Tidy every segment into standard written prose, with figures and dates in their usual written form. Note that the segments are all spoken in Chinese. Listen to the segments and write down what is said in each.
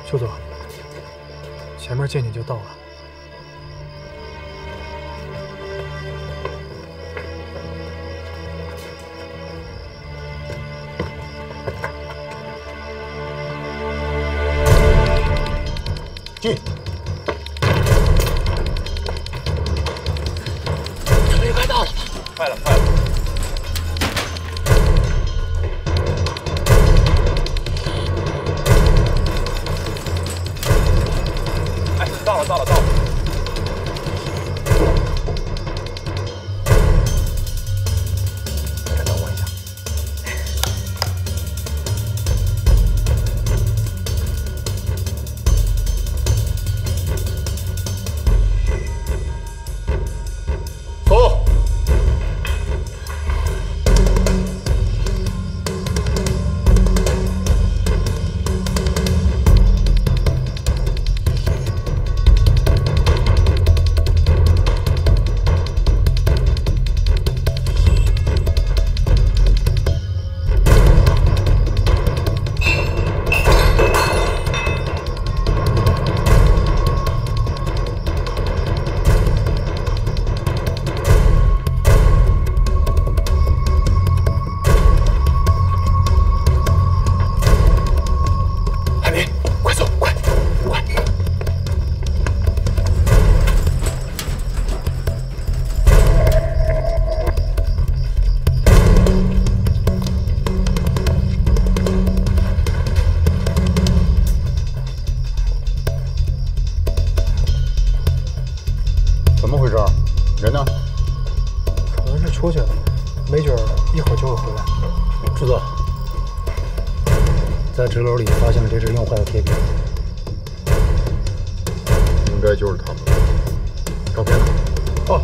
邱总，前面见你就到了。 进。 这也快到了吧？ 快了，快了。 到了，到了，到了！再等我一下。走。怎么回事？人呢？ 可能是出去了，没准一会儿就会回来。 副座，在纸篓里发现了这只用坏的铁笔，应该就是他们。照片呢？哦，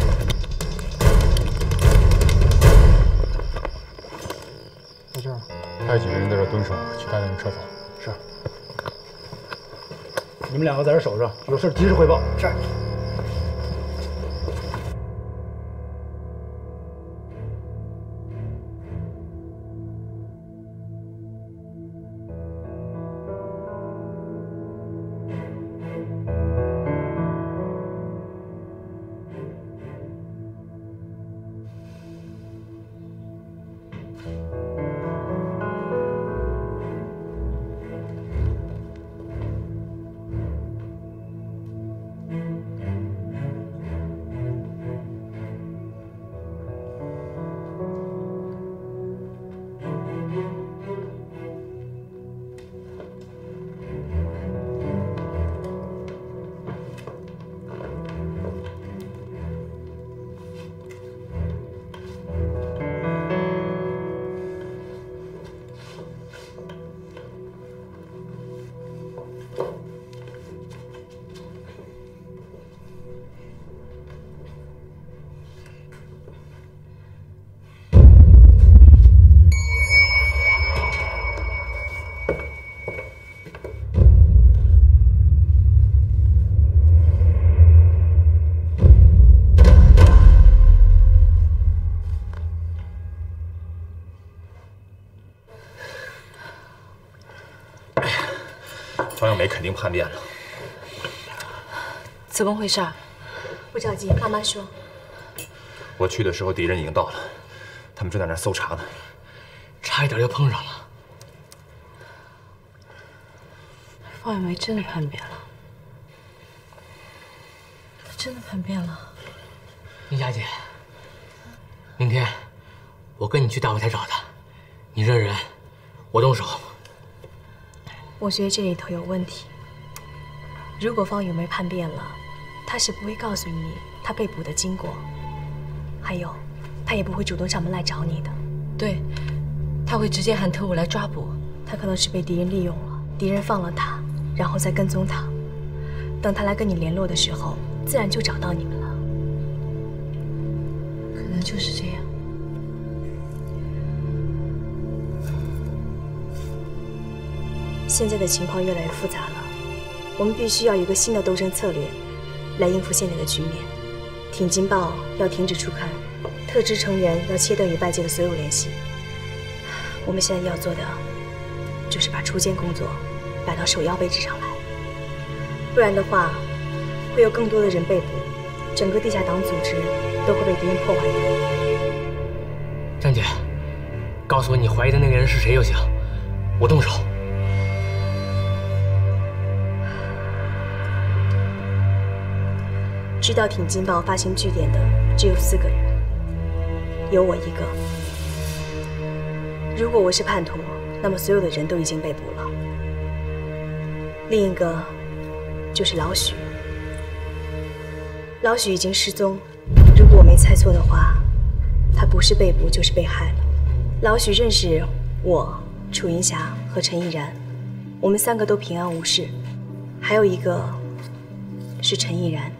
在这儿。 派几个人在这蹲守，其他人撤走。 是。 你们两个在这守着，有事及时汇报。 是。 方永梅肯定叛变了， 怎么回事？ 不着急，慢慢说。 我去的时候敌人已经到了，他们正在那儿搜查呢， 差一点就碰上了。 方永梅真的叛变了，她真的叛变了。 林佳姐，明天我跟你去大舞台找他，你认人，我动手。 我觉得这里头有问题。如果方永梅叛变了，他是不会告诉你他被捕的经过，还有，他也不会主动上门来找你的。 对，他会直接喊特务来抓捕。 他可能是被敌人利用了，敌人放了他，然后再跟踪他。等他来跟你联络的时候，自然就找到你们了。 可能就是这样。 现在的情况越来越复杂了，我们必须要有一个新的斗争策略，来应付现在的局面。挺进报要停止出刊，特支成员要切断与外界的所有联系。我们现在要做的，就是把锄奸工作摆到首要位置上来，不然的话，会有更多的人被捕，整个地下党组织都会被敌人破坏掉。 张姐，告诉我你怀疑的那个人是谁就行，我动手。 知道挺进报发行据点的只有4个人，有我一个。如果我是叛徒，那么所有的人都已经被捕了。另一个就是老许，老许已经失踪。如果我没猜错的话，他不是被捕就是被害了。老许认识我、楚云霞和陈毅然，我们3个都平安无事。还有一个是陈毅然。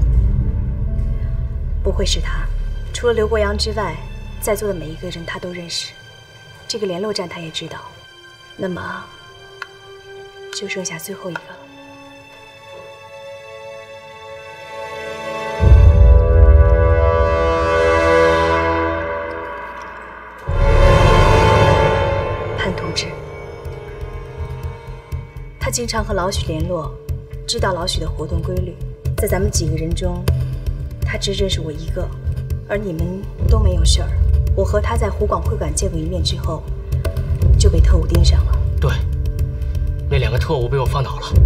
不会是他，除了刘国阳之外，在座的每一个人他都认识，这个联络站他也知道，那么就剩下最后一个了。叛徒志，他经常和老许联络，知道老许的活动规律，在咱们几个人中。他只认识我一个，而你们都没有事儿。我和他在湖广会馆见过一面之后，就被特务盯上了。 对，那2个特务被我放倒了。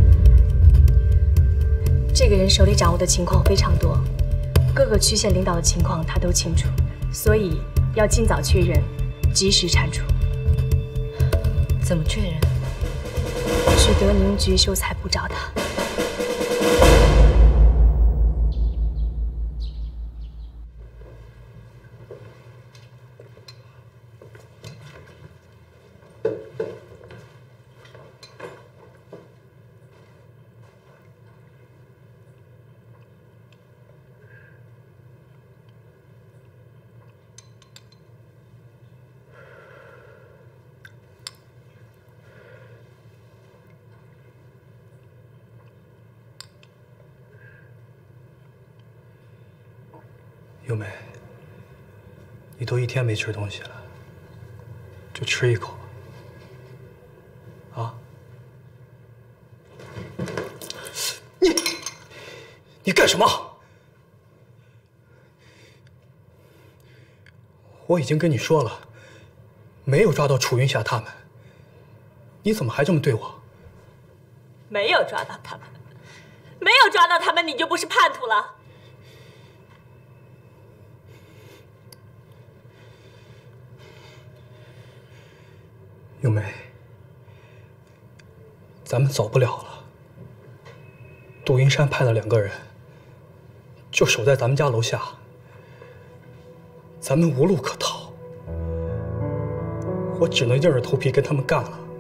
这个人手里掌握的情况非常多，各个区县领导的情况他都清楚，所以要尽早确认，及时铲除。 怎么确认？ 去德宁局秀才部找他。 优美，你都1天没吃东西了，就吃一口吧。啊？你干什么？我已经跟你说了，没有抓到楚云霞他们，你怎么还这么对我？ 没有抓到他们，没有抓到他们，你就不是叛徒了。 优美，咱们走不了了。杜云山派了2个人，就守在咱们家楼下，咱们无路可逃。我只能硬着头皮跟他们干了。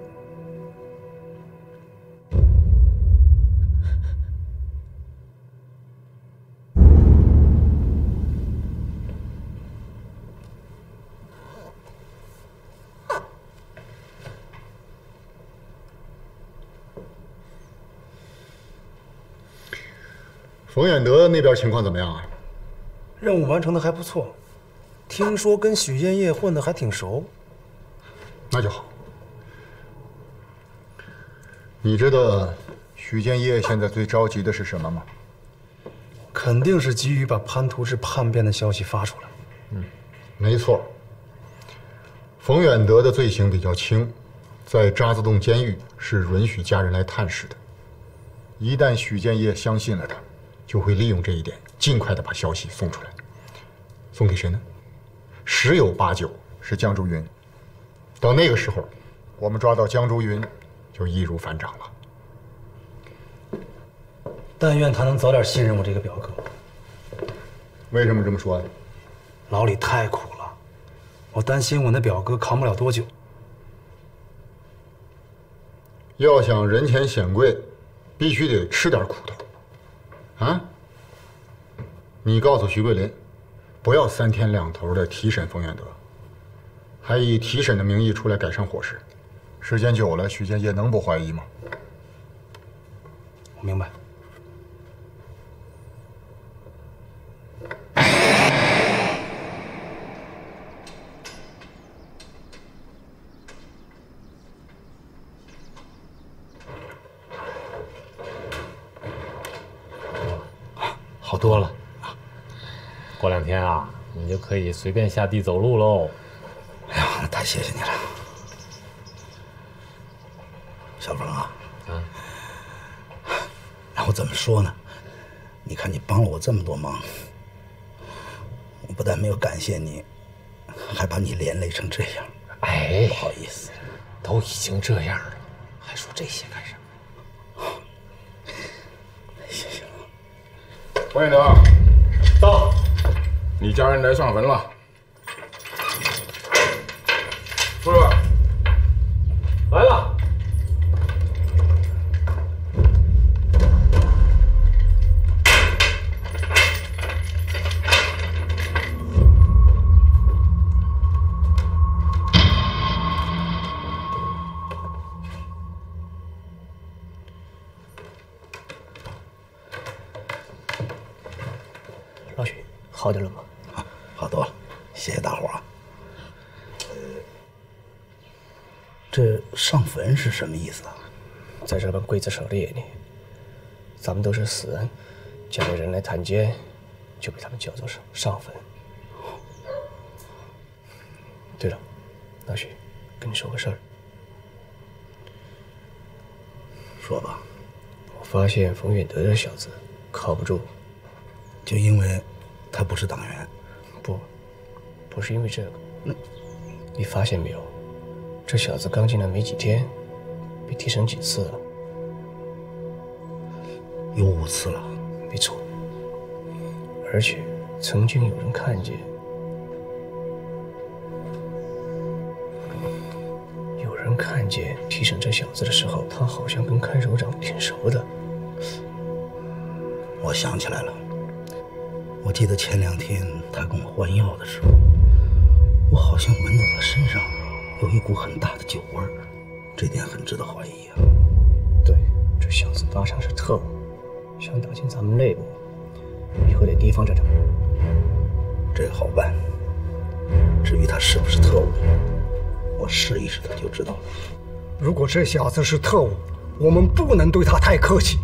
冯远德那边情况怎么样啊？ 任务完成的还不错，听说跟许建业混得还挺熟。 那就好。你知道许建业现在最着急的是什么吗？ 肯定是急于把潘图志叛变的消息发出来。 没错。冯远德的罪行比较轻，在渣滓洞监狱是允许家人来探视的。一旦许建业相信了他，就会利用这一点，尽快的把消息送出来。送给谁呢？10有8九是江竹云。到那个时候，我们抓到江竹云，就易如反掌了。 但愿他能早点信任我这个表哥。 为什么这么说呀？ 牢里太苦了，我担心我那表哥扛不了多久。 要想人前显贵，必须得吃点苦头。啊！你告诉徐桂林，不要3天2头的提审冯远德，还以提审的名义出来改善伙食，时间久了，许建业能不怀疑吗？ 我明白。 好多了。过2天啊，你就可以随便下地走路喽。 哎呀，那太谢谢你了，小凤啊。让我怎么说呢？你看你帮了我这么多忙，我不但没有感谢你，还把你连累成这样。 哎， 不好意思， 都已经这样了，还说这些干什么？ 谢谢了。 王远德， 到， 你家人来上坟了。叔叔， 来了。 老许，好点了吗？ 好多了，谢谢大伙啊。这上坟是什么意思啊？ 在这本规则上列呢，咱们都是死人，家里人来探监，就被他们叫做上坟。对了，老许，跟你说个事儿。 说吧。 我发现冯远德这小子靠不住。 就因为他不是党员？ 不是因为这个。你发现没有？这小子刚进来没几天，被提审几次了？ 有5次了。 没错。而且曾经有人看见，提审这小子的时候，他好像跟看守长挺熟的。 我想起来了。我记得前2天他跟我换药的时候，我好像闻到他身上有一股很大的酒味儿，这点很值得怀疑啊。 对，这小子八成是特务，想打进咱们内部，以后得提防着他。 这个好办。至于他是不是特务，我试一试他就知道了。 如果这小子是特务，我们不能对他太客气。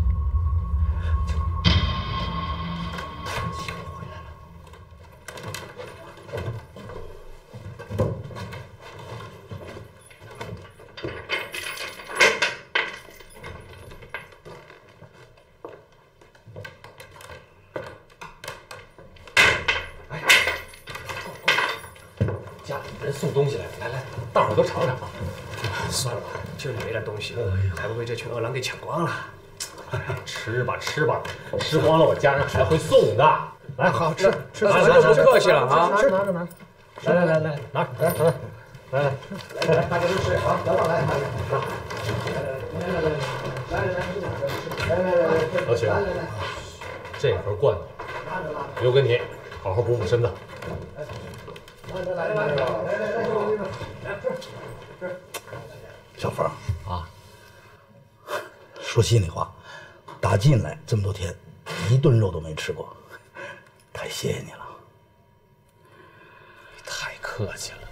家里人送东西来了，来，大伙儿都尝尝。 算了吧，就没点东西，还不被这群恶狼给抢光了。 吃吧，吃吧，吃光了我家人还会送的。来， 好吃， 就不客气了啊！拿着，来，拿，来，大家都吃啊！来，老许，这盒罐头留给你，好好补身子。 小凤啊， 说心里话，打进来这么多天，一顿肉都没吃过，太谢谢你了。 你太客气了。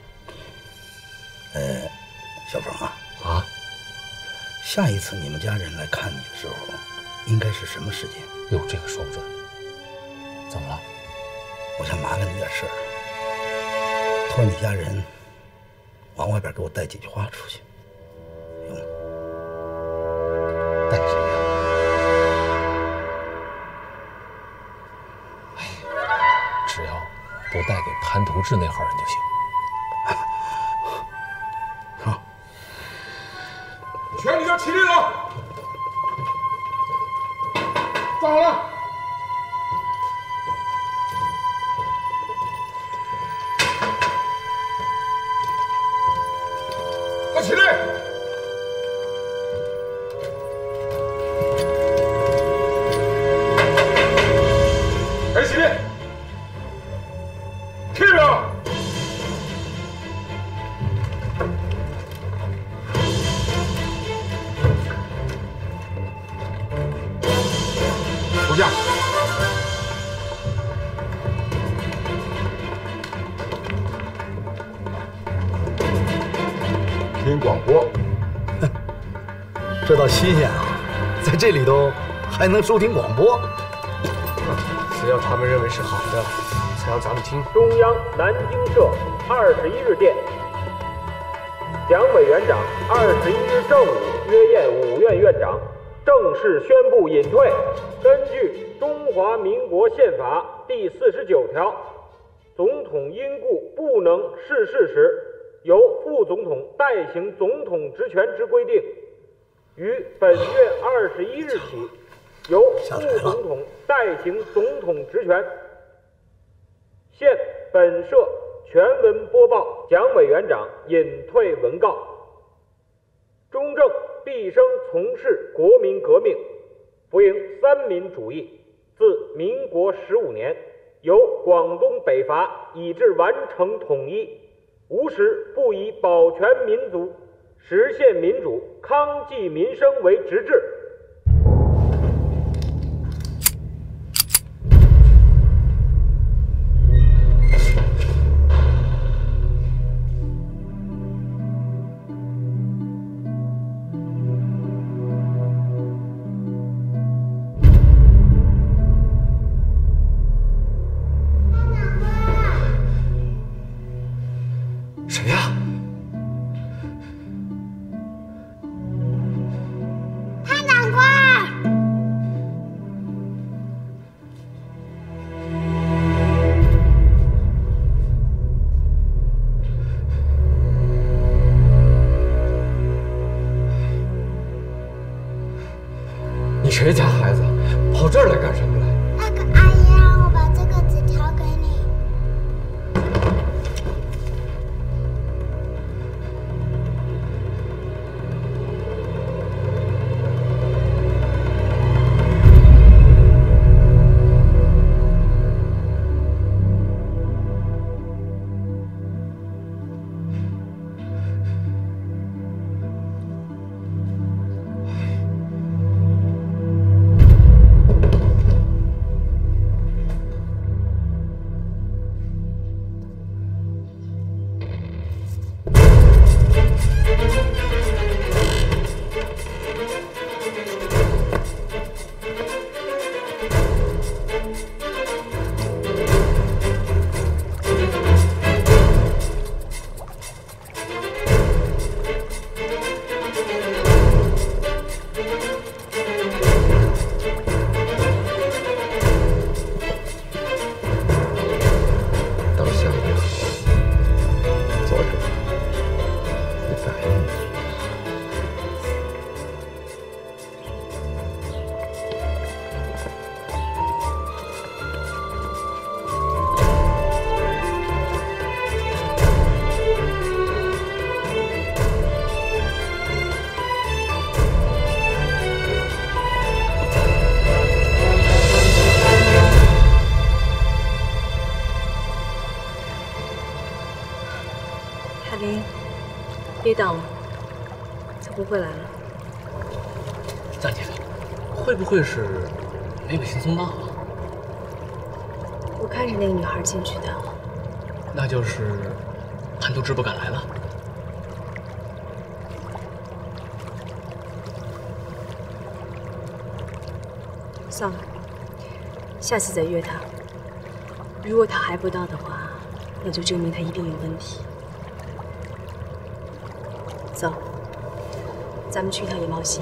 小凤啊，下一次你们家人来看你的时候，应该是什么时间？ 哟，这个说不准。怎么了？ 我想麻烦你点事儿，托你家人往外边给我带几句话出去，行吗？ 带谁呀？只要不带给潘图志那号人就行。 好， 全体要起立了，站好了。快起立！快起立！听着！出下。听广播。 这倒新鲜啊，在这里头还能收听广播。 只要他们认为是好的，才让咱们听。 中央南京社21日电，蒋委员长21日正午约宴5院院长，正式宣布隐退。根据《中华民国宪法》第49条，总统因故不能逝世时，由副总统代行总统职权之规定，于本月21日起，由副总统代行总统职权。现本社全文播报蒋委员长隐退文告。中正毕生从事国民革命，服膺三民主义，自民国15年，由广东北伐以至完成统一，无时不以保全民族、实现民主、康济民生为直至。 谁呀？ 潘长官！ 你谁家孩子？跑这儿来干什么来？ 那个阿姨让我把这个纸条给你。 海林，别等了，他不会来了。 张姐，会不会是没把信送到啊？ 我看着那个女孩进去的。 那就是潘都知不敢来了。 算了，下次再约他。如果他还不到的话，那就证明他一定有问题。走，咱们去一趟野猫溪。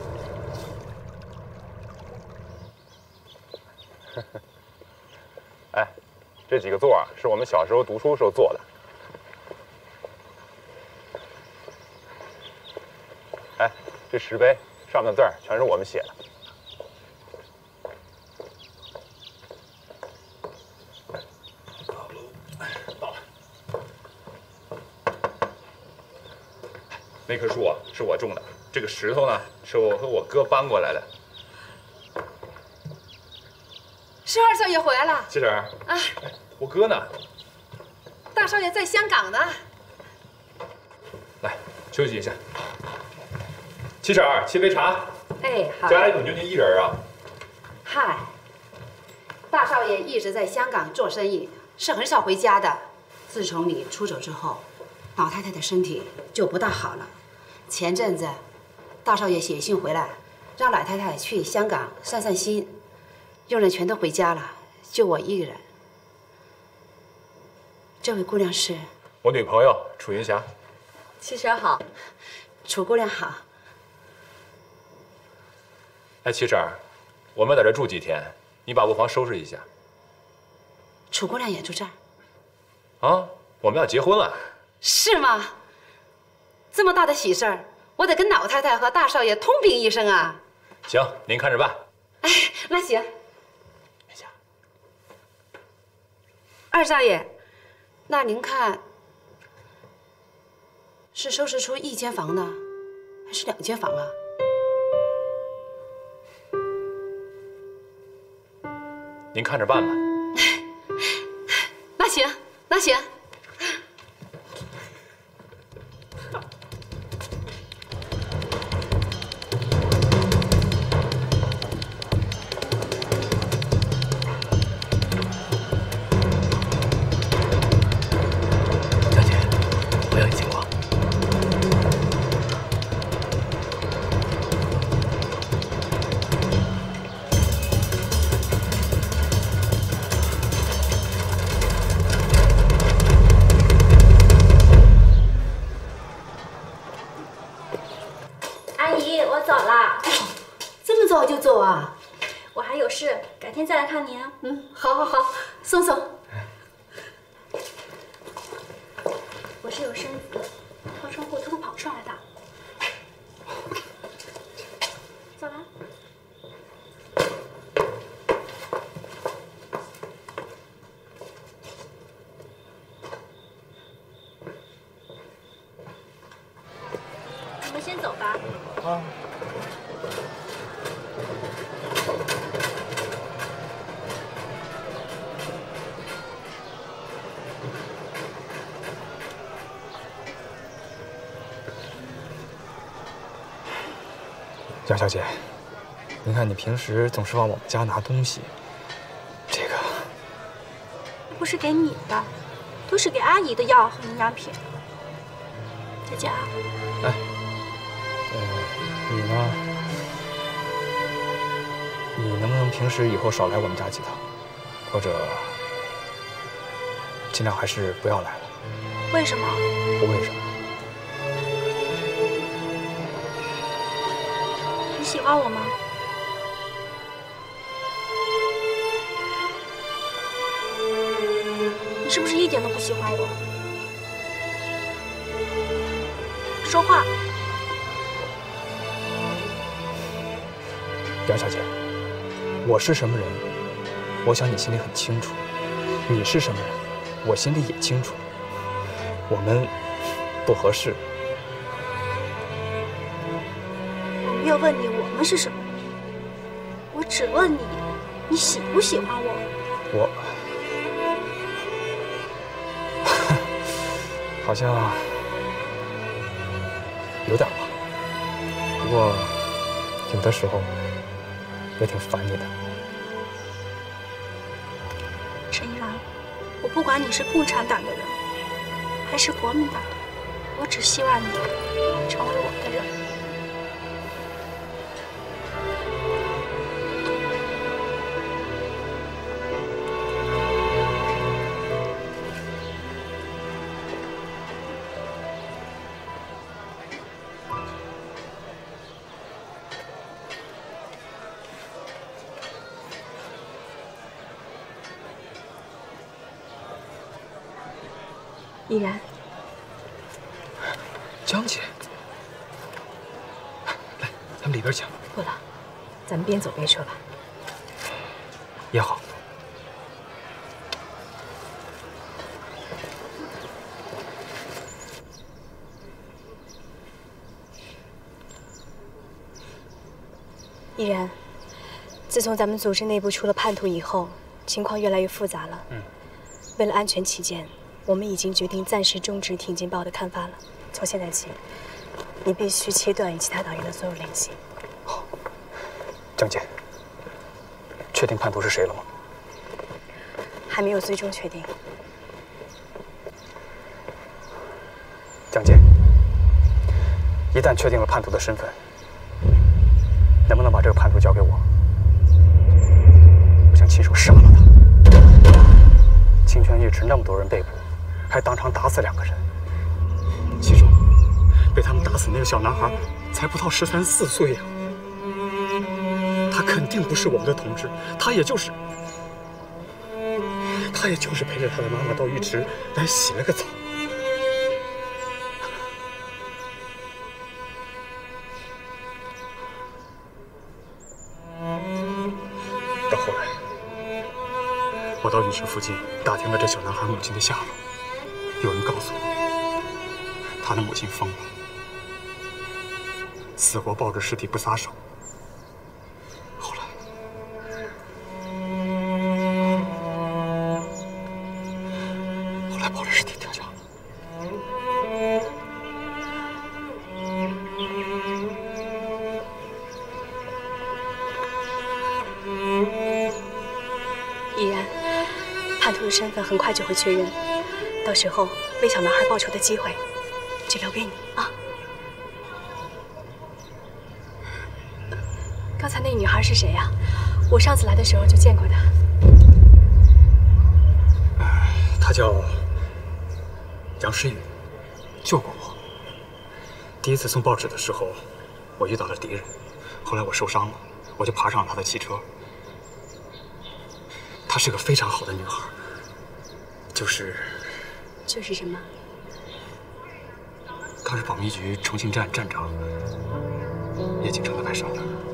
哎，这几个座儿是我们小时候读书时候做的。哎，这石碑上面的字儿全是我们写的。到了。那棵树啊，是我种的。这个石头呢，是我和我哥搬过来的。 是二少爷回来了。 七婶儿啊， 我哥呢？ 大少爷在香港呢。 来，休息一下。七婶儿，沏杯茶。 哎，好。 家里怎么就您一人啊？ 嗨，大少爷一直在香港做生意，是很少回家的。自从你出走之后，老太太的身体就不大好了。前阵子，大少爷写信回来，让老太太去香港散散心。佣人全都回家了， 就我一个人。这位姑娘是我女朋友楚云霞。 七婶好， 楚姑娘好。 哎，七婶，我们在这住几天，你把卧房收拾一下。 楚姑娘也住这儿。 啊，我们要结婚了。 是吗？这么大的喜事儿，我得跟老太太和大少爷通禀一声啊。 行，您看着办。 哎，那行。二少爷，那您看，是收拾出1间房呢，还是2间房啊？ 您看着办吧。 那行，那行。 江姐，我有你情况。 阿姨，我走了。 这么早就走啊？ 我还有事，改天再来看您。 好，好，好，送送。 我是有身子，跳窗户偷偷跑出来的。走了。你们先走吧。 啊。 杨小姐，您看你平时总是往我们家拿东西，这个不是给你的，都是给阿姨的药和营养品。佳佳， 哎，你呢？你能不能平时以后少来我们家几趟，或者尽量还是不要来了？ 为什么？ 不为什么。 你喜欢我吗？你是不是一点都不喜欢我？说话。 杨小姐，我是什么人，我想你心里很清楚；你是什么人，我心里也清楚。我们不合适。 我没有问你我们是什么，我只问你，你喜不喜欢我？ 好像有点吧，不过有的时候也挺烦你的。 陈依然，我不管你是共产党的人，还是国民党的，我只希望你成为我的人。依然， 江姐，来，咱们里边讲。 不了，咱们边走边说吧。 也好。 依然，自从咱们组织内部出了叛徒以后，情况越来越复杂了。为了安全起见，我们已经决定暂时终止《挺进报》的刊发了。从现在起，你必须切断与其他党员的所有联系。 好，江姐，确定叛徒是谁了吗？ 还没有最终确定。 江姐，一旦确定了叛徒的身份，能不能把这个叛徒交给我？我想亲手杀了他。 玉池那么多人被捕，还当场打死2个人，其中被他们打死那个小男孩才不到13、14岁呀。他肯定不是我们的同志，他也就是陪着他的妈妈到浴池来洗了个澡。到后来，我到浴池附近打听了这小男孩母亲的下落，有人告诉我，他的母亲疯了，死活抱着尸体不撒手。后来抱着尸体跳江了。 依然，叛徒的身份很快就会确认，到时候为小男孩报仇的机会就留给你啊。刚才那女孩是谁呀？我上次来的时候就见过她。 她叫杨诗雨，救过我。第一次送报纸的时候，我遇到了敌人，后来我受伤了，我就爬上了她的汽车。她是个非常好的女孩，就是什么？ 她是保密局重庆站站长，叶景城的外甥女。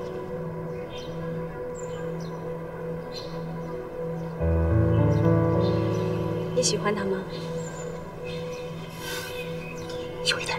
你喜欢她吗？ 有一点。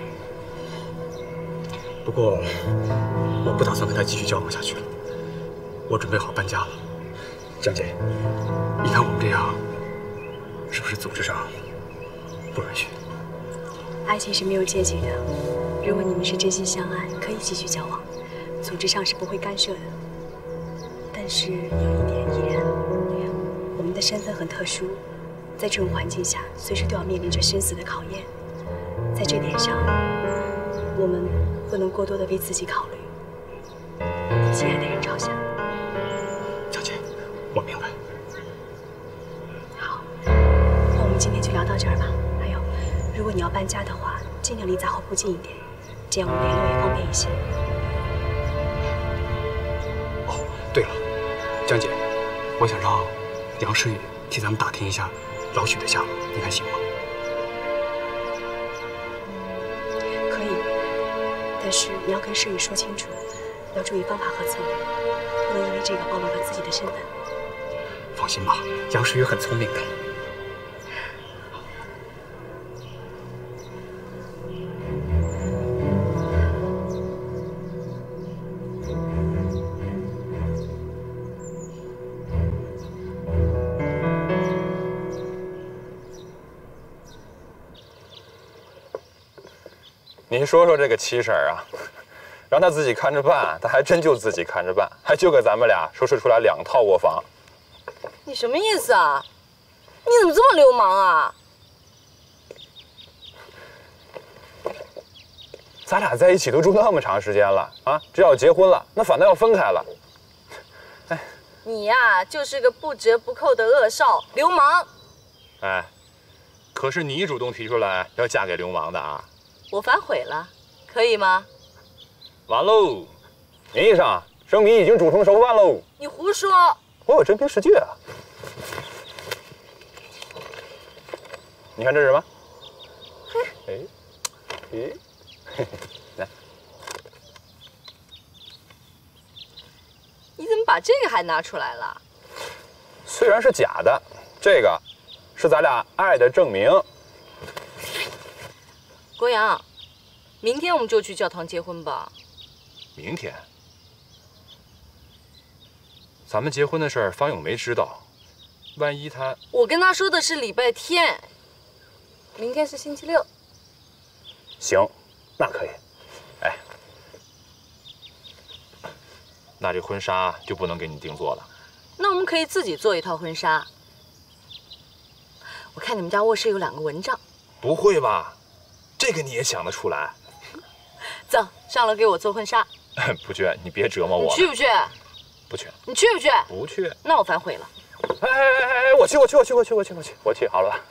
不过，我不打算跟她继续交往下去了。我准备好搬家了。江姐，你看我们这样，是不是组织上不允许？ 爱情是没有阶级的，如果你们是真心相爱，可以继续交往，组织上是不会干涉的。但是有一点，依然，我们的身份很特殊，在这种环境下，随时都要面临着生死的考验。在这点上，我们不能过多的为自己考虑，为心爱的人着想。 江姐，我明白。 好，那我们今天就聊到这儿吧。还有，如果你要搬家的话，尽量离杂货铺近一点，这样我们联络也方便一些。 哦，对了，江姐，我想让杨诗雨替咱们打听一下老许的下落，你看行吗？ 可以，但是你要跟诗雨说清楚，要注意方法和策略，不能因为这个暴露了自己的身份。 放心吧，杨诗雨很聪明的。 您说说这个七婶啊，让她自己看着办，她还真就自己看着办，还就给咱们俩收拾出来2套卧房。 你什么意思啊？你怎么这么流氓啊？ 咱俩在一起都住那么长时间了啊，这要结婚了，那反倒要分开了。哎， 你呀，就是个不折不扣的恶少，流氓。 哎，可是你主动提出来要嫁给流氓的啊。 我反悔了，可以吗？ 完喽，名义上生米已经煮成熟饭喽。 你胡说！ 我有真凭实据啊。你看这是什么？哎，嘿，来， 你怎么把这个还拿出来了？ 虽然是假的，这个是咱俩爱的证明。 国阳，明天我们就去教堂结婚吧。 明天？咱们结婚的事儿，方永梅知道，万一他…… 我跟他说的是礼拜天，明天是星期六。 行，那可以。哎，那这婚纱就不能给你定做了。 那我们可以自己做一套婚纱。我看你们家卧室有2个蚊帐。 不会吧？这个你也想得出来？ 走，上楼给我做婚纱。 不去，你别折磨我。 你去不去？ 不去。 你去不去？ 不去。 那我反悔了。 哎，我去，好了吧？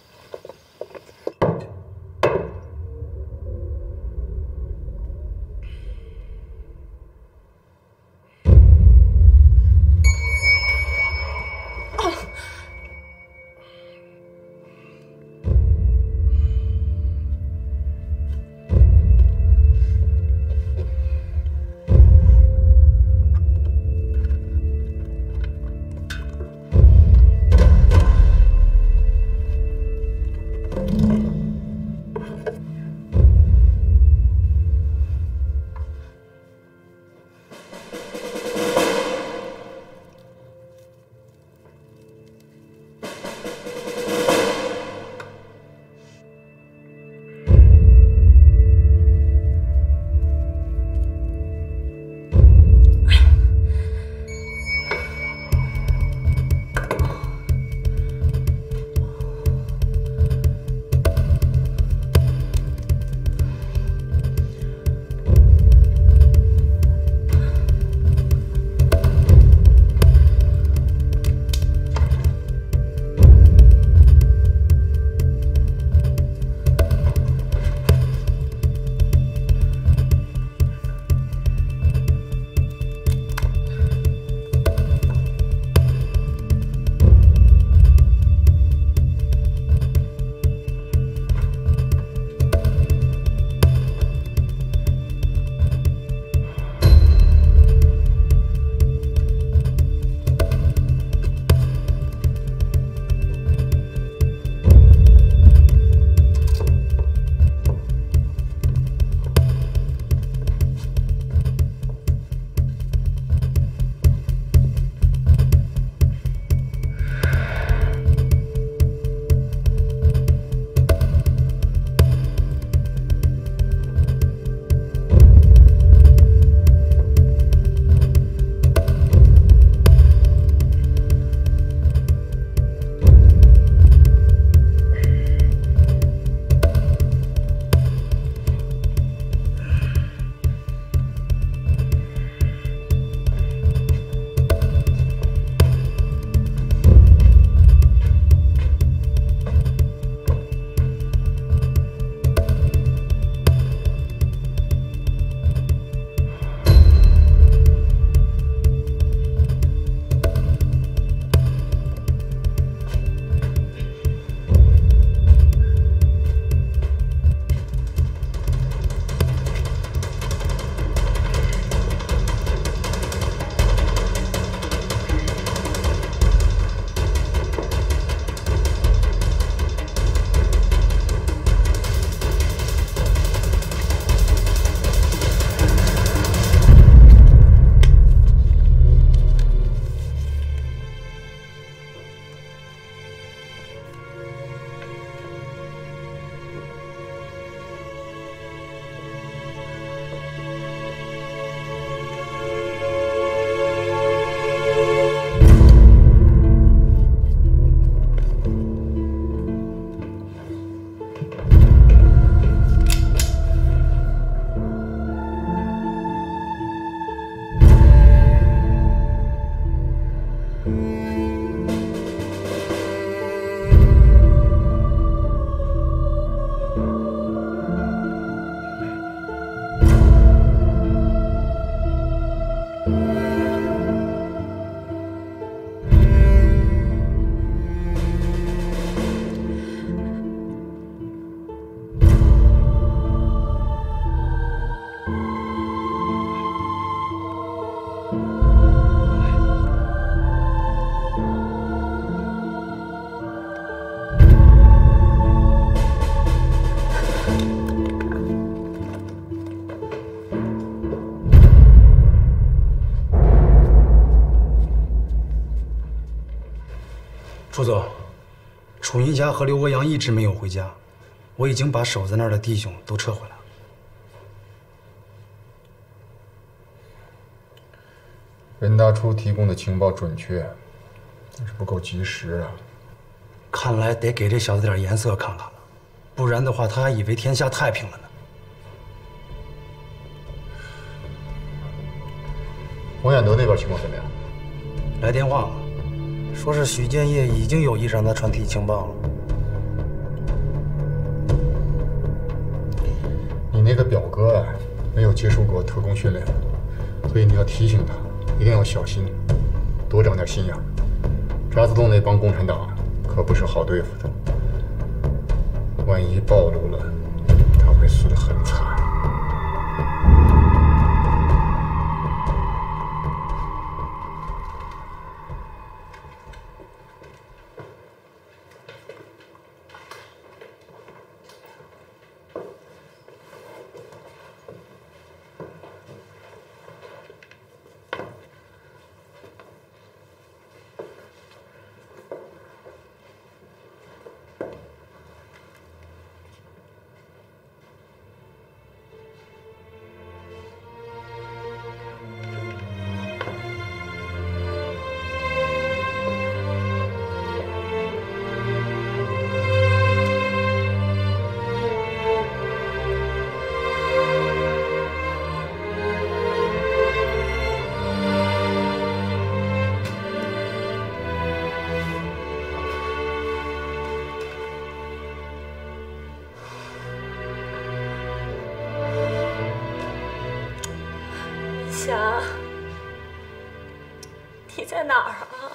楚总，楚云霞和刘国阳一直没有回家，我已经把守在那儿的弟兄都撤回来了。 任大初提供的情报准确，但是不够及时啊。 看来得给这小子点颜色看看了，不然的话，他还以为天下太平了呢。 洪远德那边情况怎么样？ 来电话了， 说是许建业已经有意让他传递情报了。 你那个表哥啊，没有接受过特工训练，所以你要提醒他，一定要小心，多长点心眼。渣滓洞那帮共产党可不是好对付的，万一暴露了，他会死得很惨。 霞，你在哪儿啊？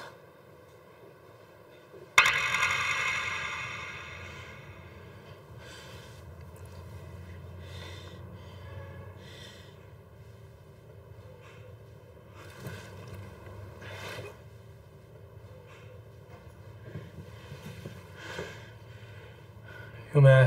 咏梅。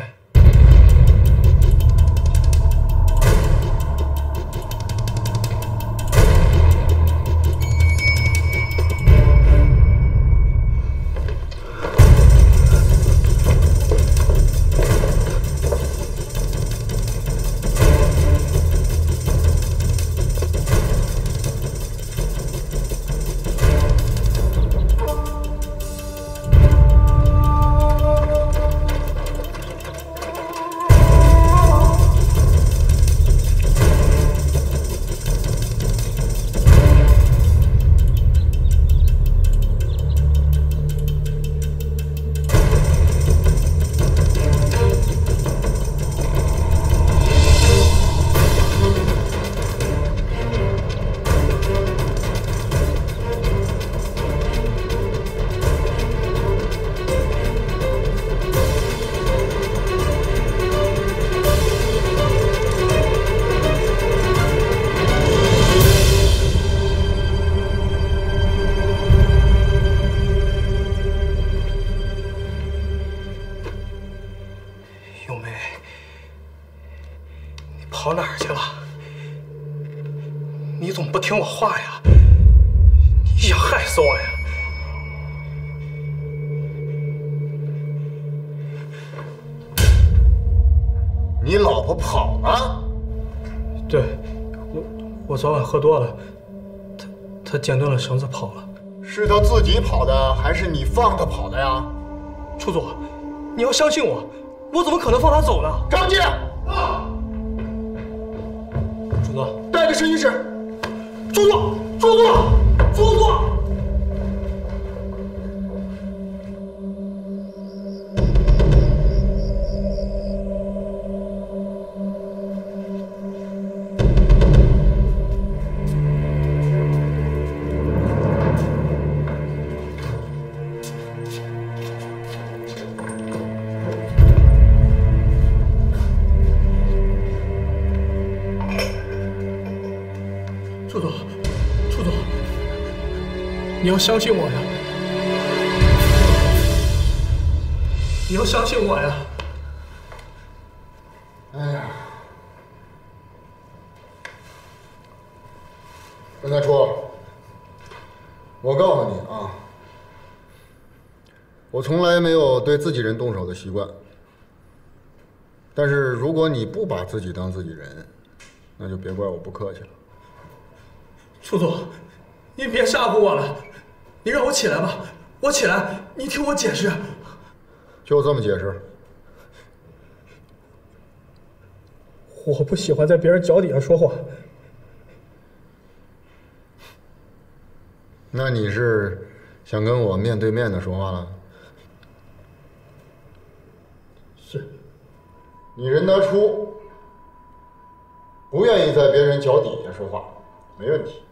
跑哪儿去了？你怎么不听我话呀？你想害死我呀？ 你老婆跑了？ 对，我昨晚喝多了，她剪断了绳子跑了。 是她自己跑的，还是你放她跑的呀？ 处座，你要相信我，我怎么可能放她走呢？ 张进。 处座， 带着审讯室。 处座，处座，处座。你要相信我呀！你要相信我呀！ 哎呀，孙大初，我告诉你啊，我从来没有对自己人动手的习惯。但是如果你不把自己当自己人，那就别怪我不客气了。 处座，您别吓唬我了。 你让我起来吧，我起来，你听我解释。 就这么解释。 我不喜欢在别人脚底下说话。 那你是想跟我面对面的说话了？ 是。 你任达初不愿意在别人脚底下说话，没问题。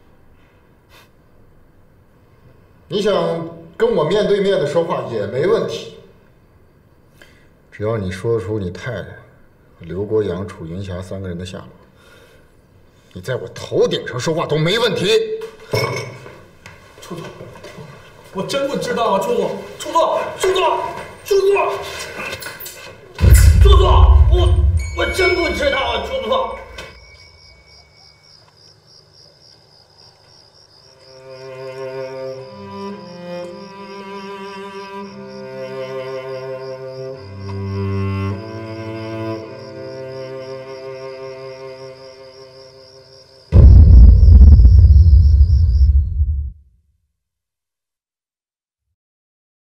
你想跟我面对面的说话也没问题。只要你说出你太太、刘国阳、楚云霞3个人的下落，你在我头顶上说话都没问题。 楚总，我真不知道啊，楚总，我真不知道啊，楚总。